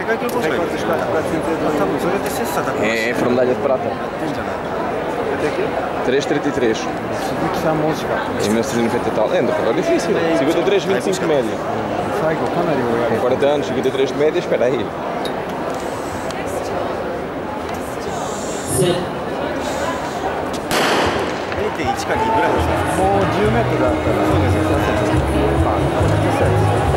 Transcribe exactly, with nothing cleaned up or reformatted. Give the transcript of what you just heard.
界記録保持者がいるんですよ。多分それで切磋琢磨して。 É, foram medalha de prata. やってんじゃないかな。 três trinta e três. 鈴木さんも惜しかった。 Em mil novecentos e noventa e tal. É, é difícil. cinquenta e três, vinte e cinco de média. 最後かなり追い上げ Com quarenta anos, cinquenta e três de média, espera aí. れいてんいちかにぐらいですね。 もうじゅうメートルだったら、そうですね、まあ、小さいですね。